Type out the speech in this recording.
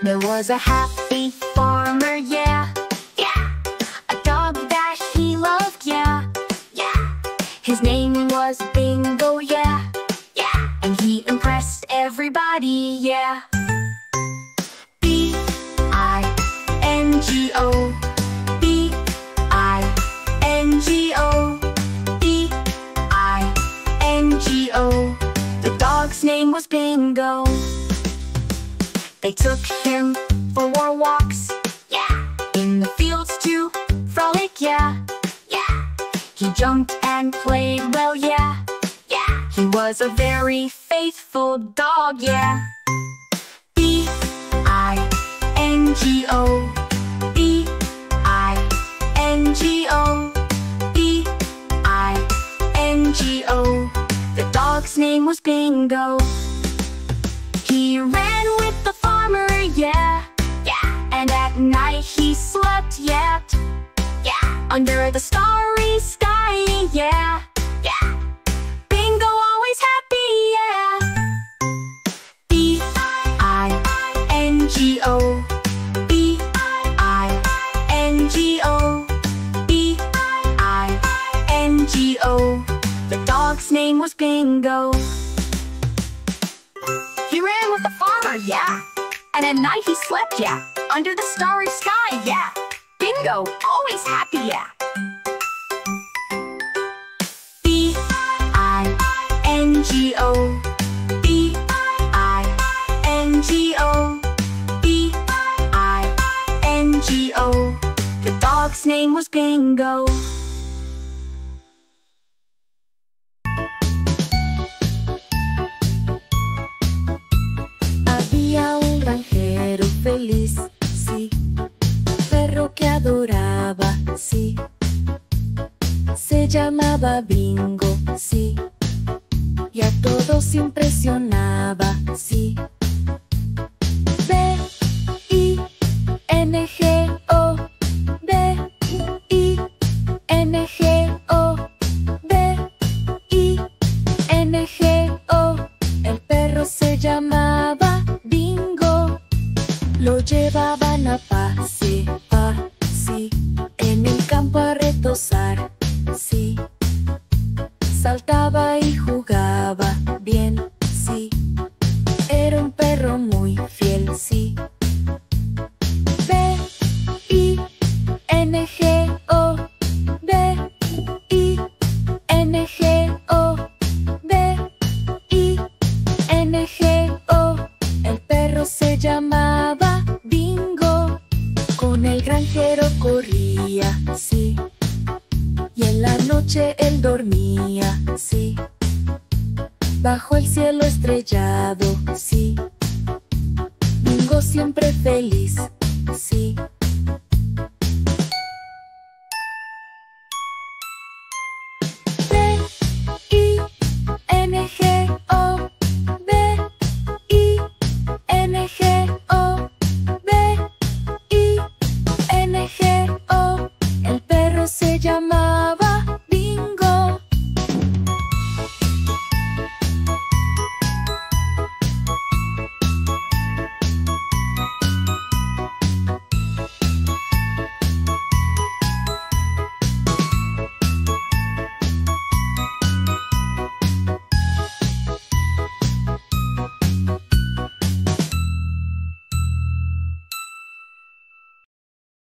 There was a happy farmer, yeah, yeah. A dog that he loved, yeah, yeah. His name was Bingo, yeah, yeah. And he impressed everybody, yeah. B-I-N-G-O, B-I-N-G-O, B-I-N-G-O. The dog's name was Bingo. They took him for walks, yeah, in the fields to frolic, yeah, yeah. He jumped and played well, yeah, yeah. He was a very faithful dog, yeah. B-I-N-G-O, B-I-N-G-O, B-I-N-G-O. The dog's name was Bingo. He ran with the farmer, yeah, yeah. And at night he slept, yeah, yeah. Under the starry sky, yeah, yeah. Bingo always happy, yeah. B-I-N-G-O, B-I-N-G-O, B-I-N-G-O. The dog's name was Bingo. He ran with the farmer, yeah. And at night he slept, yeah. Under the starry sky, yeah. Bingo, always happy, yeah. B-I-N-G-O, B-I-N-G-O, B-I-N-G-O. The dog's name was Bingo. Había un granjero feliz, sí, perro que adoraba, sí. Se llamaba Bingo, sí, y a todos impresionaba, sí. B-I-N-G-O, B-I-N-G-O, B-I-N-G-O. El perro se llamaba Bingo. Lo llevaban a pasear, sí, en el campo a retozar, sí. Saltaba y jugaba bien, sí. Era un perro muy fiel, sí. B-I-N-G-O, B-I-N-G-O, B-I-N-G-O. El perro se llamaba Bingo. Con el granjero corría, sí, y en la noche él dormía, sí. Bajo el cielo estrellado, sí. Bingo siempre feliz, sí.